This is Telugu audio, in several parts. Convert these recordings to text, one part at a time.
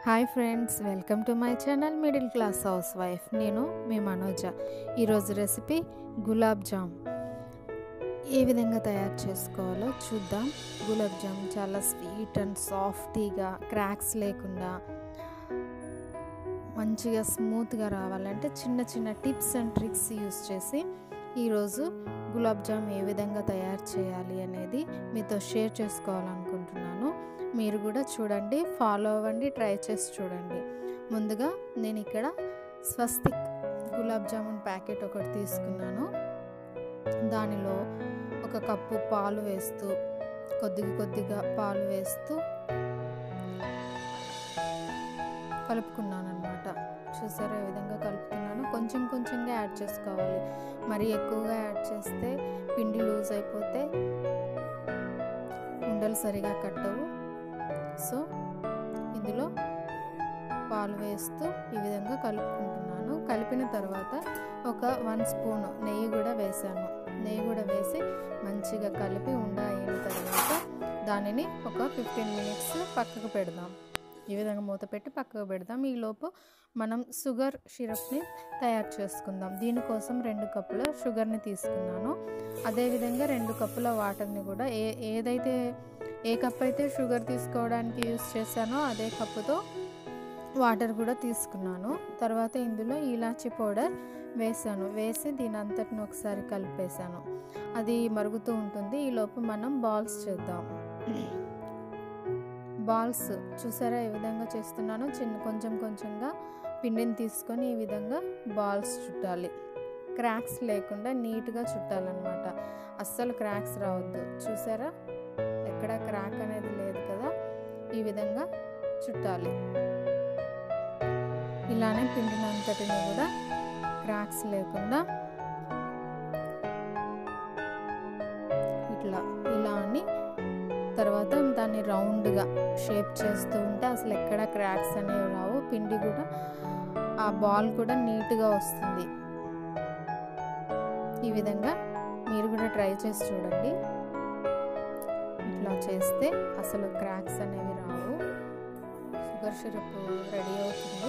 Hi friends, welcome to my channel middle class house wife. నేను మీ మనోజ. ఈరోజు రెసిపీ గులాబ్ జామ్ ఏ విధంగా తయారు చేసుకోవాలో చూద్దాం. గులాబ్ జామ్ చాలా స్వీట్ అండ్ సాఫ్టీగా, క్రాక్స్ లేకుండా మంచిగా స్మూత్గా రావాలంటే చిన్న చిన్న టిప్స్ అండ్ ట్రిక్స్ యూస్ చేసి ఈరోజు గులాబ్ జామ్ ఏ విధంగా తయారు చేయాలి అనేది మీతో షేర్ చేసుకోవాలనుకుంటున్నాను. మీరు కూడా చూడండి, ఫాలో అవ్వండి, ట్రై చేసి చూడండి. ముందుగా నేను ఇక్కడ స్వస్తిక్ గులాబ్ జామున్ ప్యాకెట్ ఒకటి తీసుకున్నాను. దానిలో 1 కప్పు పాలు వేస్తూ, కొద్దిగా పాలు వేస్తూ కలుపుకున్నాను అన్నమాట. చూసారా ఏ విధంగా కలుపుతున్నాను. కొంచెంగా యాడ్ చేసుకోవాలి. మరీ ఎక్కువగా యాడ్ చేస్తే పిండి లూజ్ అయిపోతే ఉండలు సరిగా కట్టవు. సో ఇందులో పాలు వేస్తూ ఈ విధంగా కలుపుకుంటున్నాను. కలిపిన తర్వాత ఒక 1 స్పూన్ నెయ్యి కూడా వేసాను. నెయ్యి కూడా వేసి మంచిగా కలిపి అయిన తర్వాత దానిని ఒక 15 మినిట్స్ పక్కకు పెడదాం. ఈ విధంగా మూత పెట్టి పక్కకు పెడదాం. ఈలోపు మనం షుగర్ సిరప్ని తయారు చేసుకుందాం. దీనికోసం 2 కప్పుల షుగర్ని తీసుకున్నాను. అదేవిధంగా 2 కప్పుల వాటర్ని కూడా ఏ కప్ అయితే షుగర్ తీసుకోవడానికి యూస్ చేశానో అదే కప్పుతో వాటర్ కూడా తీసుకున్నాను. తర్వాత ఇందులో ఇలాచీ పౌడర్ వేసి దీని అంతటిని ఒకసారి కలిపేశాను. అది మరుగుతూ ఉంటుంది. ఈలోపు మనం బాల్స్ చేద్దాం. బాల్స్ చూసారా ఏ విధంగా చేస్తున్నానో. కొంచెంగా పిండిని తీసుకొని ఈ విధంగా బాల్స్ చుట్టాలి. క్రాక్స్ లేకుండా నీట్గా చుట్టాలన్నమాట. అస్సలు క్రాక్స్ రావద్దు. చూసారా ఎక్కడ క్రాక్ అనేది లేదు కదా. ఈ విధంగా చుట్టాలి. ఇలానే పిండిని అంతటిని కూడా క్రాక్స్ లేకుండా ఇలా అని తర్వాత దాన్ని రౌండ్గా షేప్ చేస్తూ ఉంటే అసలు ఎక్కడ క్రాక్స్ అనేవి రావు. పిండి కూడా ఆ బాల్ కూడా నీట్గా వస్తుంది. ఈ విధంగా మీరు కూడా ట్రై చేసి చూడండి. ఇట్లా చేస్తే అసలు క్రాక్స్ అనేవి రావు. షుగర్ సిరప్ రెడీ అవుతుంది.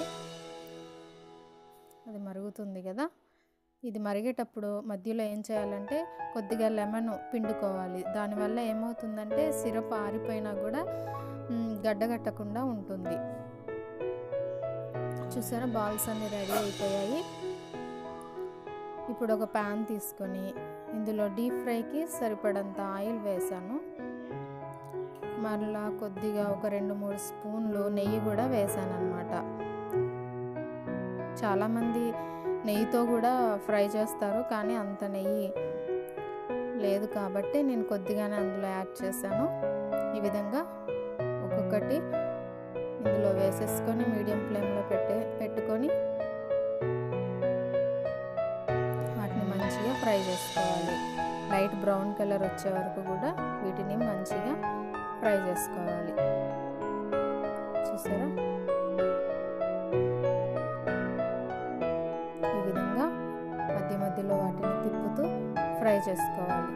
అది మరుగుతుంది కదా. ఇది మరిగేటప్పుడు మధ్యలో ఏం చేయాలంటే కొద్దిగా లెమన్ పిండుకోవాలి. దానివల్ల ఏమవుతుందంటే సిరప్ ఆరిపోయినా కూడా గడ్డగట్టకుండా ఉంటుంది. చూసారా బాల్స్ అన్నీ రెడీ అయిపోయాయి. ఇప్పుడు ఒక ప్యాన్ తీసుకొని ఇందులో డీప్ ఫ్రైకి సరిపడంత ఆయిల్ వేసాను. మరలా కొద్దిగా ఒక 2-3 స్పూన్లు నెయ్యి కూడా వేసాను అన్నమాట. చాలామంది నెయ్యితో కూడా ఫ్రై చేస్తారు, కానీ అంత నెయ్యి లేదు కాబట్టి నేను కొద్దిగానే అందులో యాడ్ చేశాను. ఈ విధంగా ఒక్కొక్కటి ఇందులో వేసేసుకొని మీడియం ఫ్లేమ్లో పెట్టుకొని వాటిని మంచిగా ఫ్రై చేసుకోవాలి. లైట్ బ్రౌన్ కలర్ వచ్చే వరకు కూడా వీటిని మంచిగా ఫ్రై చేసుకోవాలి. చూసారా ఈ విధంగా మధ్యలో వాటిని తిప్పుతూ ఫ్రై చేసుకోవాలి.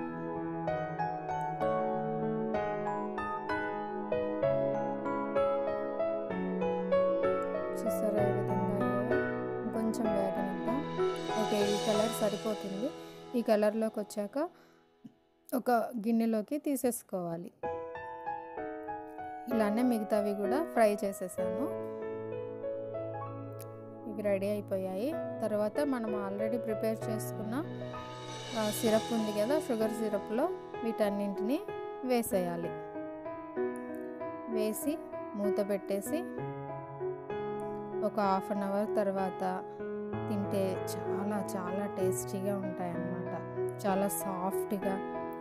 చూసారా ఈ విధంగా కొంచెం వేగనిద్దాం. ఓకే, ఈ కలర్ సరిపోతుంది. ఈ కలర్లోకి వచ్చాక ఒక గిన్నెలోకి తీసేసుకోవాలి. ఇలానే మిగతావి కూడా ఫ్రై చేసేసాను. ఇవి రెడీ అయిపోయాయి. తర్వాత మనం ఆల్రెడీ ప్రిపేర్ చేసుకున్న సిరప్ ఉంది కదా, షుగర్ సిరప్లో వీటన్నింటినీ వేసేయాలి. వేసి మూత పెట్టేసి ఒక 1/2 అవర్ తర్వాత తింటే చాలా టేస్టీగా ఉంటాయన్నమాట. చాలా సాఫ్ట్గా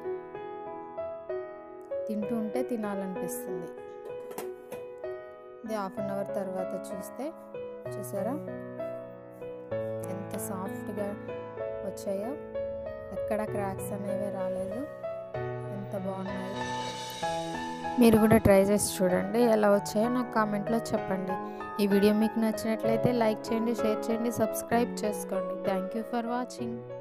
తింటూ ఉంటే తినాలనిపిస్తుంది. ఇది 1/2 అవర్ తర్వాత చూసారా ఎంత సాఫ్ట్గా వచ్చాయో. ఎక్కడ క్రాక్స్ అనేవి రాలేదు. ఎంత బాగున్నాయి. మీరు కూడా ట్రై చేసి చూడండి. ఎలా వచ్చాయో నాకు కామెంట్లో చెప్పండి. ఈ వీడియో మీకు నచ్చినట్లయితే లైక్ చేయండి, షేర్ చేయండి, సబ్స్క్రైబ్ చేసుకోండి. Thank you for watching.